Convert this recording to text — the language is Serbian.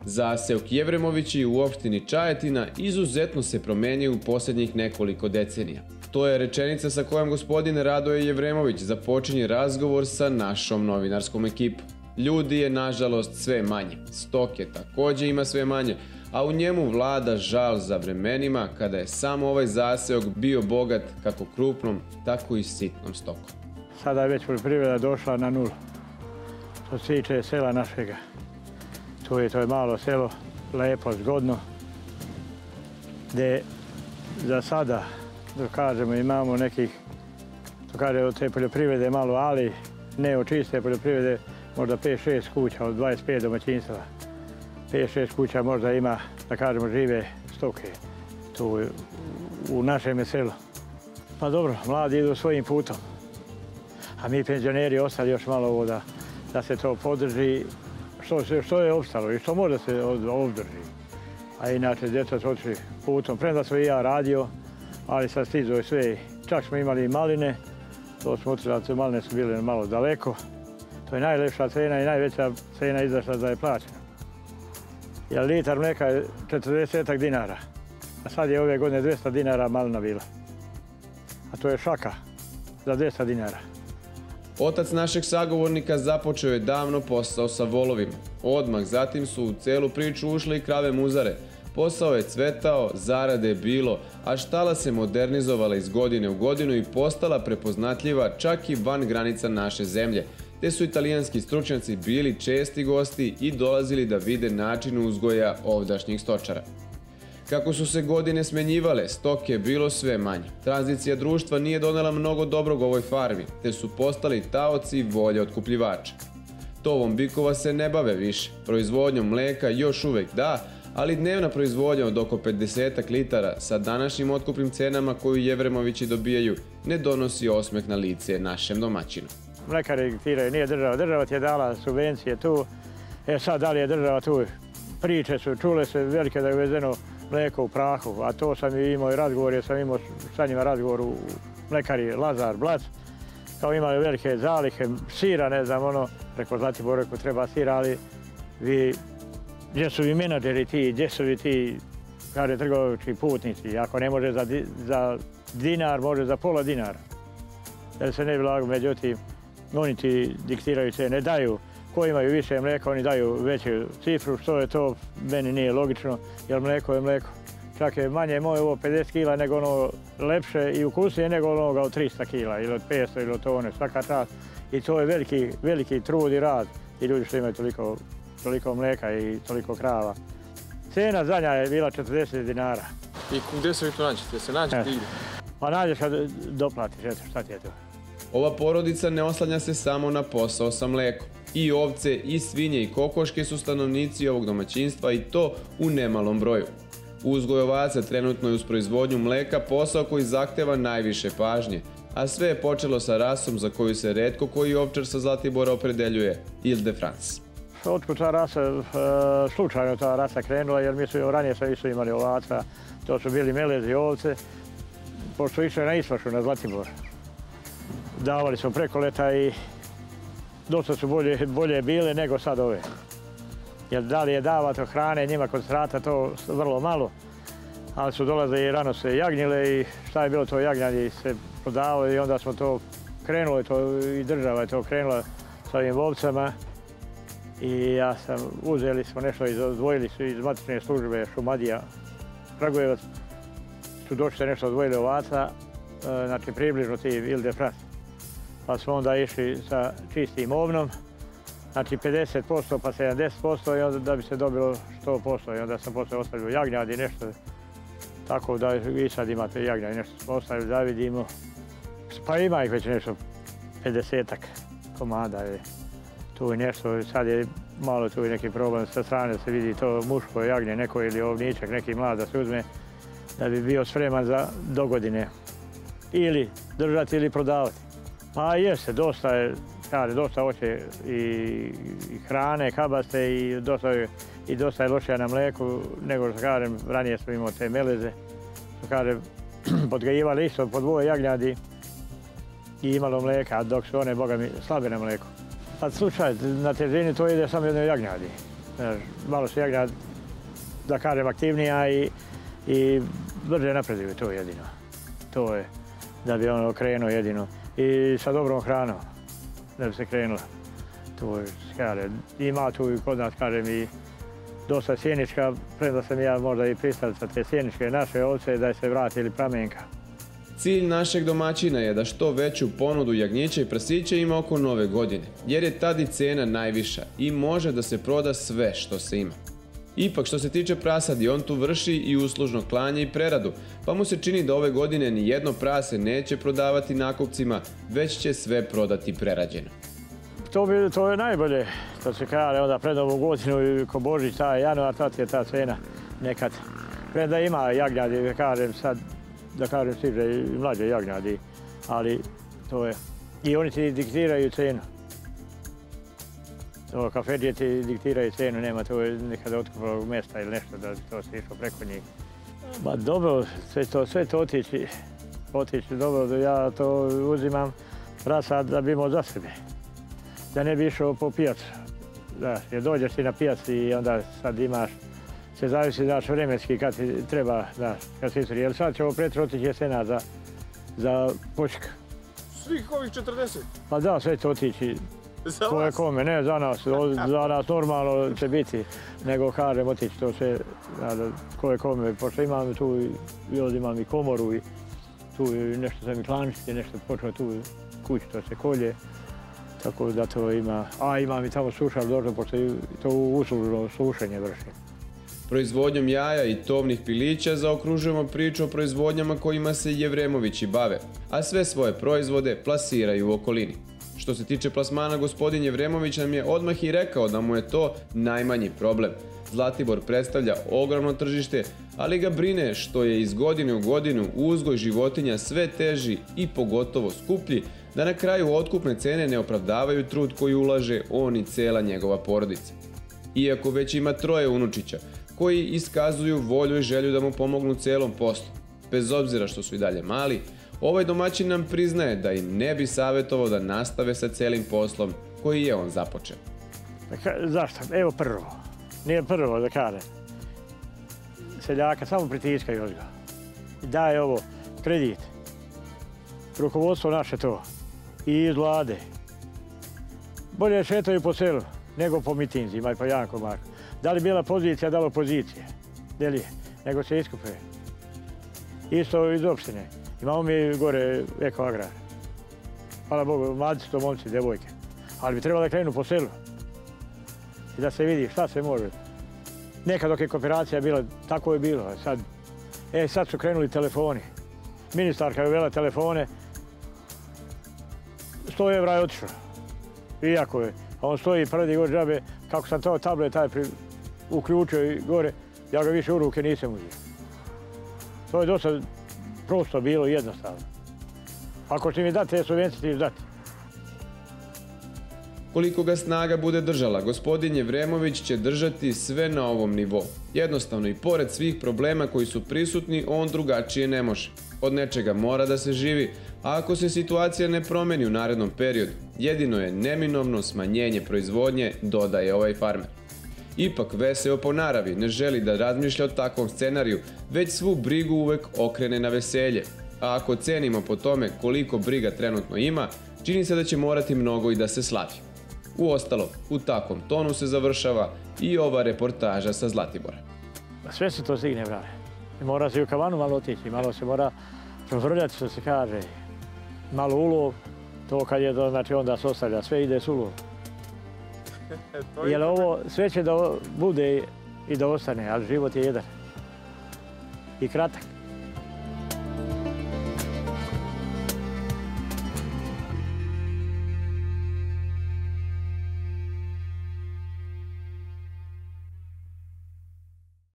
Zaseok Jevremovići u opštini Čajetina izuzetno se promenio u posljednjih nekoliko decenija. To je rečenica sa kojom gospodin Radoje Jevremović započinje razgovor sa našom novinarskom ekipom. Ljudi je nažalost sve manje, stoke takođe ima sve manje, a u njemu vlada žal za vremenima kada je samo ovaj zaseok bio bogat kako krupnom, tako i sitnom stokom. Sada je već poljoprivreda došla na nulu. Što se tiče sela našega. To je malo selo, lepo, zgodno, gde za sada, da kažemo, imamo nekih, to kaže od te poljoprivrede malo, ali ne od čiste poljoprivrede, možda 5-6 kuća od 25 domaćinstava. 5-6 kuća možda ima, da kažemo, žive stoke tu u našem selu. Pa dobro, mladi idu svojim putom, a mi penzioneri ostali još malo ovo da se to podrži, što je opstalo i što može se održi. A inače, djeca su otišli putom, premda sam i ja radio, ali sad stizo sve. Čak smo imali i maline, to smo otišli, ali maline su bile malo daleko. To je najlepša cena i najveća cena izašla da je plaćena. Jer litar mlijeka je 40 dinara, a sad je ove godine 200 dinara malina bila. A to je šaka za 200 dinara. Otac našeg sagovornika započeo je davno posao sa volovima. Odmah zatim su u celu priču ušle i krave muzare. Posao je cvetao, zarade je bilo, a štala se modernizovala iz godine u godinu i postala prepoznatljiva čak i van granica naše zemlje, te su italijanski stručnjaci bili česti gosti i dolazili da vide način uzgoja ovdašnjih stočara. Kako su se godine smenjivale, stoke je bilo sve manje. Tranzicija društva nije donela mnogo dobrog ovoj farmi, te su postali taoci volje otkupljivača. Tovom bikova se ne bave više, proizvodnjom mleka još uvek da, ali dnevna proizvodnja od oko 50 litara sa današnjim otkupnim cenama koju Jevremovići dobijaju ne donosi osmeh na lice našem domaćinu. Mlekari diktiraju, nije država. Država ti je dala subvencije tu. Sad da li je država tu? Priče su, čule se velike da je uvezeno mlijeko u prahu, a to sam imao i razgovor, jer sam imao sa njima razgovor u mlekari Lazar Blac. Kao imali velike zalihe, sira, ne znam, preko Zlatibora ko treba sira, ali gdje su vi menadžeri ti, gdje su vi ti, kaže, trgovački putnici, ako ne može za dinar, može za pola dinara. Jer se ne bi lago, međutim, oni ti diktiraju cene, daju, ko imaju više mlijeka, oni daju veću cifru, što je to, meni nije logično, jer mlijeko je mlijeko. Čak je manje moje ovo 50 kila nego ono lepše i ukusnije nego onoga od 300 kila ili od 500 ili od tone, svaka čast. I to je veliki trud i rad i ljudi što imaju toliko mlijeka i toliko krava. Cena zadnja je bila 40 dinara. I gdje se vi to nađete? Se nađete gdje? Pa nađeš kad doplatiš, eto, šta ti je to? Ova porodica ne oslanja se samo na posao sa mlekom. I ovce, i svinje, i kokoške su stanovnici ovog domaćinstva i to u nemalom broju. Uzgoj ovaca trenutno je uz proizvodnju mleka posao koji zahteva najviše pažnje, a sve je počelo sa rasom za koju se retko koji ovčar sa Zlatibora opredeljuje, Ile de France. Otkud ta rasa, slučajno ta rasa krenula, jer mi su ranije sve imali ovaca, to su bili melezi ovce, pošto išli na ispašu na Zlatibor. Davali smo preko leta i dosta su bolje bile nego sad ove. Jer da li je davato hrane njima kod strata, to vrlo malo, ali su dolaze i rano se jagnjile i šta je bilo to jagnjanje se prodavalo i onda smo to krenuli, i država je to krenula sa ovim ovcama. I uzeli smo nešto, odvojili su iz matične službe Šumadija, Kragujevac, su došli nešto odvojili ovaca, znači približno ti Ile de France. Pa smo onda išli sa čistim ovnom, znači 50% pa 70% i onda da bi se dobilo 100% i onda sam posle ostavio jagnjadi nešto, tako da i sad imate jagnjadi nešto smo ostavili da vidimo. Pa ima ih već nešto 50-ak komada je. Tu je nešto, sad je malo tu i neki problem sa strane da se vidi to muško jagnje neko ili ovničak, neki mlad da se uzme da bi bio spreman za dogodine. Ili držati ili prodavati. Pa jeste, dosta hoće i hrane, kabaste i dosta je lošija na mleku nego što kažem, ranije smo imali te meleze. Što kažem, podgajivali isto po dvoje jagnjadi i imalo mleka, dok su one, boga mi, slabe na mleku. Pa slučaj, na težini to ide samo jednoj jagnjadi. Malo se jagnjad, da kažem, aktivnija i brže napreduju, to je jedino. To je da bi ono krenuo jedino. I sa dobrom hranom, da bi se krenula. To je, kaže, ima tu i kod nas, kažem, i dosta sjenička, premda sam ja možda i pristalica te sjeničke naše ovce, da se vratili pramenka. Cilj našeg domaćina je da što veću ponudu jagnjića i prasića ima oko Nove godine, jer je tad i cena najviša i može da se proda sve što se ima. Ipak, što se tiče prasadi, on tu vrši i uslužno klanje i preradu, pa mu se čini da ove godine ni jedno prase neće prodavati nakupcima, već će sve prodati prerađeno. To je najbolje, što se kaže, onda pred Novu godinu i ko Božić, taj januar, tad je ta cena nekad. Preda ima jagnjadi, da kažem sad, da kažem stiže i mlađe jagnjadi, ali to je. I oni ti diktiraju cenu. To kafedije ti diktiraju cenu, nema to nekada otkupnog mjesta ili nešto da to se išlo preko njih. Ba dobro, sve to otići dobro, ja to uzimam prasad da bi imao za sebe. Da ne bi išao po pijacu. Jer dođeš ti na pijac i onda sad imaš, se zavisi daš vremenski kad ti treba, kad se istori. Jer sad ćemo pretro otići jesena za poček. Svih ovih 40? Pa da, sve će otići. Za Ko je vas? kome, ne za nas normalno će biti, nego kažem otići to sve, ko je kome, pošto imam tu, imam i komoru i tu nešto za mi klančice, nešto počeo tu kući, to se kolje. Tako da to ima, a imam i tamo sušar došlo, pošto to uslužno sušenje vrši. Proizvodnjom jaja i tovnih pilića zaokružujemo priču o proizvodnjama kojima se Jevremovići bave, a sve svoje proizvode plasiraju u okolini. Što se tiče plasmana, gospodin Jevremović nam je odmah i rekao da mu je to najmanji problem. Zlatibor predstavlja ogromno tržište, ali ga brine što je iz godine u godinu uzgoj životinja sve teži i pogotovo skuplji, da na kraju otkupne cene ne opravdavaju trud koji ulaže on i cela njegova porodica. Iako već ima 3 unučića, koji iskazuju volju i želju da mu pomognu celom poslu. Bez obzira što su i dalje mali, ovaj domaćin nam priznaje da im ne bi savjetovao da nastave sa celim poslom koji je on započeo. Zašto? Evo prvo. Nije prvo da kažem. Seljaka samo pritiskaju još ga. Daje ovo kredit. Rukovodstvo naše to. I iz vlade. Bolje šetaju po selu nego po mitinzima i po Janko Marko. Da li bila pozicija, da li opozicija. Ne li je, nego se iskupe. Isto iz opštine. Imamo mi gore Eko Agrar. Hvala Bogu, mladi su to momci, devojke. Ali bi trebalo da krenu po selu. I da se vidi šta se može. Nekad dok je kooperacija bila, tako je bilo. Sad su krenuli telefoni. Ministarka je uvela telefone. 100 evra je otišlo. Iako je. A on stoji prvi gore džabe. Kako sam to tablet uključio i gore, ja ga više u ruke nisam uzio. To je dosta prosto bilo i jednostavno. Ako će mi dati te subvencije, ti ću dati. Koliko ga snaga bude držala, gospodin Jevremović će držati sve na ovom nivou. Jednostavno i pored svih problema koji su prisutni, on drugačije ne može. Od nečega mora da se živi, a ako se situacija ne promeni u narednom periodu, jedino je neminovno smanjenje proizvodnje, dodaje ovaj farmer. Ipak Veseo po naravi ne želi da razmišlja o takvom scenariju, već svu brigu uvek okrene na veselje. A ako cenimo po tome koliko briga trenutno ima, čini se da će morati mnogo i da se slavi. Uostalom, u takvom tonu se završava i ova reportaža sa Zlatibora. Sve se to stigne, brale. Mora se u kavanu malo otići, malo se mora provrljati, što se kaže. Malo ulov, to kad je to, znači onda se ostavlja, sve ide s ulov. Jer ovo sve će da bude i da ostane, ali život je jedan. I kratak.